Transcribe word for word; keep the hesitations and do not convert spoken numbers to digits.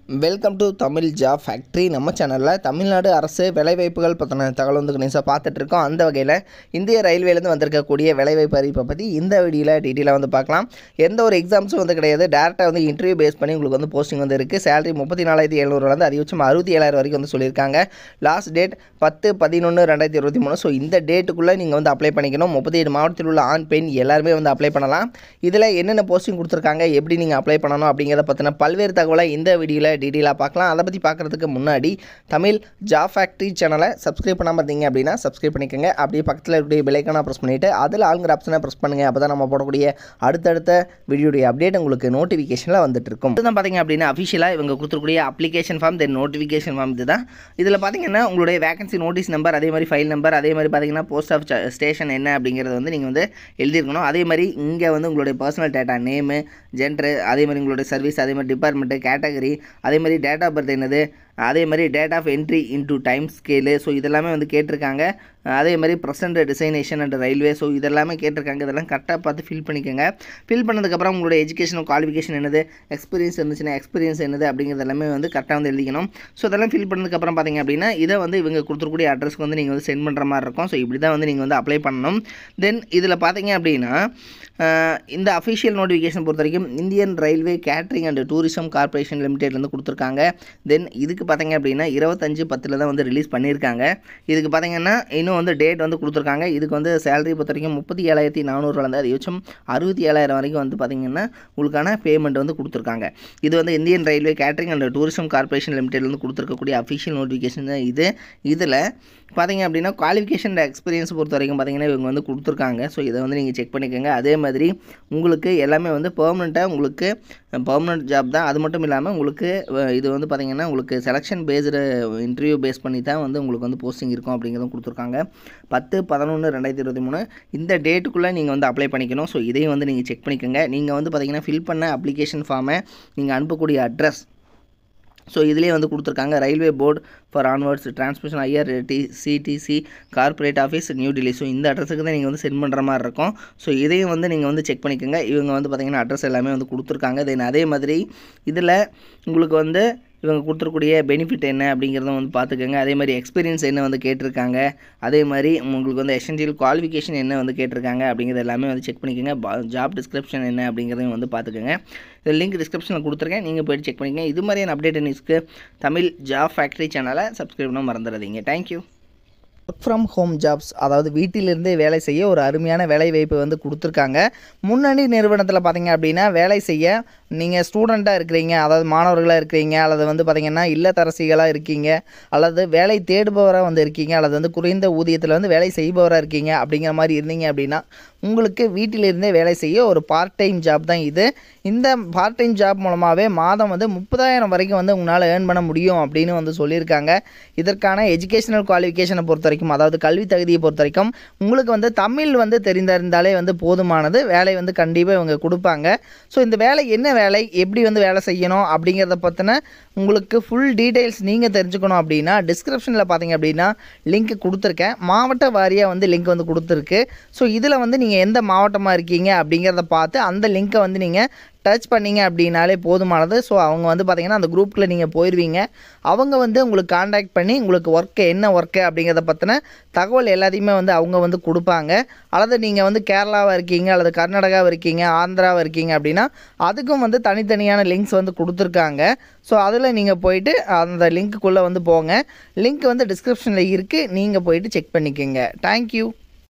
Welcome to Tamil job factory. நம்ம சேனலில் தமிழ்நாடு அரசு வேலைவாய்ப்புகள் பற்றின தகவல் வந்து கணிசாக பார்த்துட்ருக்கோம். அந்த வகையில் இந்திய ரயில்வேலேருந்து வந்திருக்கக்கூடிய வேலைவாய்ப்பு அறிவிப்பை பற்றி இந்த வீடியோவில் டீட்டெயிலாக வந்து பார்க்கலாம். எந்த ஒரு எக்ஸாம்ஸும் வந்து கிடையாது. டேரெக்டாக வந்து இன்டர்வியூ பேஸ் பண்ணி உங்களுக்கு வந்து போஸ்டிங் வந்து இருக்குது. சேலரி முப்பத்தி நாலாயிரத்தி எழுநூறுலேருந்து அதிகபட்சம் அறுபத்தி ஏழாயிரம் வரைக்கும் வந்து சொல்லியிருக்காங்க. லாஸ்ட் டேட் பத்து பதினொன்று ரெண்டாயிரத்தி இருபத்தி மூணு ஸோ இந்த டேட்டுக்குள்ளே நீங்கள் வந்து அப்ளை பண்ணிக்கணும். முப்பத்தி ஏழு மாவட்டத்தில் உள்ள ஆண் பெண் எல்லாருமே வந்து அப்ளை பண்ணலாம். இதில் என்னென்ன போஸ்டிங் கொடுத்துருக்காங்க, எப்படி நீங்கள் அப்ளை பண்ணணும் அப்படிங்கிறத பற்றின பல்வேறு தகவலை இந்த வீடியோவில் டீட்டெயிலாக பார்க்கலாம். அதை பற்றி பார்க்குறதுக்கு முன்னாடி தமிழ் ஜாப் ஃபேக்ட்ரி சேனலை சப்ஸ்கிரைப் பண்ணாமல் இருந்தீங்க அப்படின்னா சப்ஸ்கிரைப் பண்ணிக்கோங்க. அப்படியே பக்கத்தில் இருக்கக்கூடிய பெல் ஐக்கானை ப்ரெஸ் பண்ணிவிட்டு அதில் ஆளுங்கிற ஆப்ஷனை ப்ரெஸ் பண்ணுங்கள். அப்போ தான் நம்ம போடக்கூடிய அடுத்தடுத்த வீடியோடைய அப்டேட் உங்களுக்கு நோட்டிஃபிகேஷனில் வந்துட்டு இருக்கும். இதுதான் பார்த்தீங்க அப்படின்னா அஃபிஷியலாக இவங்க கொடுத்துருக்கூடிய application form then notification form இது தான். இதில் பார்த்தீங்கன்னா உங்களுடைய வேகன்சி நோட்டீஸ் நம்பர், அதே மாதிரி ஃபைல் நம்பர், அதே மாதிரி பார்த்தீங்கன்னா போஸ்ட் ஆஃப் ஸ்டேஷன் என்ன அப்படிங்கிறது வந்து நீங்கள் வந்து எழுதியிருக்கணும். அதே மாதிரி இங்கே வந்து உங்களுடைய பர்சனல் டேட்டா, நேமு, ஜென்டரு, அதே மாதிரி உங்களுடைய சர்வீஸ், அதே மாதிரி டிபார்ட்மெண்ட்டு, கேட்டகரி, அதே மாதிரி டேட் ஆஃப் பர்த் என்னது, அதே மாதிரி date of entry into time scale, so இதெல்லாமே வந்து கேட்டிருக்காங்க. அதே மாதிரி present designation and railway, so இதெல்லாமே கேட்டிருக்காங்க. இதெல்லாம் கரெக்டாக பார்த்து ஃபில் பண்ணிக்கோங்க. ஃபில் பண்ணதுக்கப்புறம் உங்களுடைய எஜுகேஷனல் குவாலிஃபிகேஷன் என்னது, எக்ஸ்பீரியன்ஸ் இருந்துச்சுன்னா எக்ஸ்பீரியன்ஸ் என்னது அப்படிங்கிறது எல்லாமே வந்து கரெக்டாக வந்து எழுதிக்கணும். ஸோ இதெல்லாம் ஃபில் பண்ணதுக்கப்புறம் பார்த்தீங்க அப்படின்னா இதை வந்து இவங்க கொடுத்துருக்கூடிய அட்ரஸ்க்கு வந்து நீங்கள் வந்து சென்ட் பண்ணுற மாதிரி இருக்கும். ஸோ இப்படி தான் வந்து நீங்கள் வந்து அப்ளை பண்ணணும். தென் இதில் பார்த்தீங்க அப்படின்னா இந்த அஃபிஷியல் நோட்டிஃபிகேஷன் பொறுத்த வரைக்கும் Indian railway catering and tourism corporation லிமிடெட்லேருந்து கொடுத்துருக்காங்க. தென் இதுக்கு பார்த்தீங்க அப்படின்னா இருபத்தஞ்சு பத்தில் தான் வந்து ரிலீஸ் பண்ணியிருக்காங்க. இதுக்கு பார்த்தீங்கன்னா இன்னும் வந்து டேட் வந்து கொடுத்துருக்காங்க. இதுக்கு வந்து சேலரி பொறுத்த வரைக்கும் முப்பத்தி ஏழாயிரத்தி நானூறுலேருந்து அதிகபட்சம் அறுபத்தி ஏழாயிரம் வரைக்கும் வந்து பார்த்தீங்கன்னா உங்களுக்கான பேமெண்ட் வந்து கொடுத்துருக்காங்க. இது வந்து Indian railway catering and tourism corporation லிமிடெட்லேருந்து கொடுத்துருக்கக்கூடிய அஃபிஷியல் நோட்டிஃபிகேஷன் தான் இது. இதில் பார்த்தீங்க அப்படின்னா குவாலிஃபிகேஷன் எக்ஸ்பீரியன்ஸ் பொறுத்த வரைக்கும் பார்த்தீங்கன்னா இவங்க வந்து கொடுத்துருக்காங்க. ஸோ இதை வந்து நீங்கள் செக் பண்ணிக்கோங்க. அதே மாதிரி உங்களுக்கு எல்லாமே வந்து பெர்மனெண்ட்டாக உங்களுக்கு பெர்மனெண்ட் ஜாப் தான். அது மட்டும் இல்லாமல் உங்களுக்கு இது வந்து பார்த்திங்கன்னா உங்களுக்கு செலெக்ஷன் பேஸ்டு இன்டர்வியூ பேஸ் பண்ணி தான் வந்து உங்களுக்கு வந்து போஸ்டிங் இருக்கும் அப்படிங்கிறதும் கொடுத்துருக்காங்க. பத்து பதினொன்று ரெண்டாயிரத்தி இருபத்தி மூணு இந்த டேட்டுக்குள்ளே நீங்கள் வந்து அப்ளை பண்ணிக்கணும். ஸோ இதையும் வந்து நீங்கள் செக் பண்ணிக்கோங்க. நீங்கள் வந்து பார்த்திங்கன்னா ஃபில் பண்ண அப்ளிகேஷன் ஃபார்மை நீங்கள் அனுப்பக்கூடிய அட்ரஸ் ஸோ இதிலே வந்து கொடுத்துருக்காங்க. Railway board for onwards transmission IRCTC corporate office new Delhi. So இந்த அட்ரஸுக்கு தான் நீங்கள் வந்து சென்ட் பண்ணுற மாதிரி இருக்கும். ஸோ இதையும் வந்து நீங்கள் வந்து செக் பண்ணிக்கோங்க. இவங்க வந்து பார்த்திங்கன்னா அட்ரஸ் எல்லாமே வந்து கொடுத்துருக்காங்க. தென் அதே மாதிரி இதில் உங்களுக்கு வந்து இவங்க கொடுத்துருக்கூடிய பெனிஃபிட் என்ன அப்படிங்கிறத வந்து பார்த்துக்கோங்க. அதே மாதிரி எக்ஸ்பீரியன்ஸ் என்ன வந்து கேட்டிருக்காங்க, அதே மாதிரி உங்களுக்கு வந்து எசென்ஷியல் குவாலிஃபிகேஷன் என்ன வந்து கேட்டிருக்காங்க அப்படிங்கிறது எல்லாமே வந்து செக் பண்ணிக்கோங்க. ஜாப் டிஸ்கிரிப்ஷன் என்ன அப்படிங்கிறதையும் வந்து பார்த்துக்கோங்க. இந்த லிங்க் டிஸ்கிரிப்ஷனில் கொடுத்துருக்கேன், நீங்கள் போய்ட்டு செக் பண்ணிக்கோங்க. இது மாதிரியான அப்டேட் நியூஸ்க்கு தமிழ் ஜாப் ஃபேக்ட்ரி சேனலை சப்ஸ்கிரைப் பண்ண மறந்துடாதீங்க. Thank you. Work from home jobs, அதாவது வீட்டிலிருந்தே வேலை செய்ய ஒரு அருமையான வேலை வாய்ப்பு வந்து கொடுத்துருக்காங்க. முன்னணி நிறுவனத்தில் பார்த்தீங்க அப்படின்னா வேலை செய்ய நீங்கள் ஸ்டூடெண்ட்டாக இருக்கிறீங்க, அதாவது மாணவர்களாக இருக்கிறீங்க, அல்லது வந்து பார்த்திங்கன்னா இல்லத்தரசிகளாக இருக்கீங்க, அல்லது வேலை தேடுபவராக வந்து இருக்கீங்க, அல்லது வந்து குறைந்த ஊதியத்தில் வந்து வேலை செய்பவராக இருக்கீங்க அப்படிங்கிற மாதிரி இருந்தீங்க அப்படின்னா உங்களுக்கு வீட்டிலிருந்தே வேலை செய்ய ஒரு பார்ட் டைம் ஜாப் தான் இது. இந்த பார்ட் டைம் ஜாப் மூலமாகவே மாதம் வந்து முப்பதாயிரம் வரைக்கும் வந்து உங்களால் ஏர்ன் பண்ண முடியும் அப்படின்னு வந்து சொல்லியிருக்காங்க. இதற்கான எஜுகேஷனல் குவாலிஃபிகேஷனை பொறுத்த வரைக்கும், அதாவது கல்வி தகுதியை பொறுத்த வரைக்கும் உங்களுக்கு வந்து தமிழ் வந்து தெரிந்திருந்தாலே வந்து போதுமானது. வேலை வந்து கண்டிப்பாக இவங்க கொடுப்பாங்க. ஸோ இந்த வேலை என்ன வேலை, எப்படி வந்து வேலை செய்யணும் அப்படிங்கிறத பற்றின உங்களுக்கு ஃபுல் டீட்டெயில்ஸ் நீங்கள் தெரிஞ்சுக்கணும் அப்படின்னா டிஸ்கிரிப்ஷனில் பார்த்தீங்க அப்படின்னா லிங்க் கொடுத்துருக்கேன். மாவட்ட வாரியாக வந்து லிங்க் வந்து கொடுத்துருக்கு. ஸோ இதில் வந்து நீங்கள் எந்த மாவட்டமாக இருக்கீங்க அப்படிங்கிறத பார்த்து அந்த லிங்க்கை வந்து நீங்கள் டச் பண்ணிங்க அப்படின்னாலே போதுமானது. ஸோ அவங்க வந்து பார்த்திங்கன்னா அந்த குரூப்பில் நீங்கள் போயிடுவீங்க. அவங்க வந்து உங்களுக்கு காண்டாக்ட் பண்ணி உங்களுக்கு ஒர்க்கு என்ன ஒர்க்கு அப்படிங்கிறத பற்றின தகவல் எல்லாத்தையுமே வந்து அவங்க வந்து கொடுப்பாங்க. அல்லது நீங்கள் வந்து கேரளாவாக இருக்கீங்க, அல்லது கர்நாடகாவில் இருக்கீங்க, ஆந்திராவில் இருக்கீங்க அப்படின்னா அதுக்கும் வந்து தனித்தனியான லிங்க்ஸ் வந்து கொடுத்துருக்காங்க. ஸோ அதில் நீங்கள் போயிட்டு அந்த லிங்க்குள்ளே வந்து போங்க. லிங்க் வந்து டிஸ்கிரிப்ஷனில் இருக்குது, நீங்கள் போயிட்டு செக் பண்ணிக்கோங்க. தேங்க்யூ.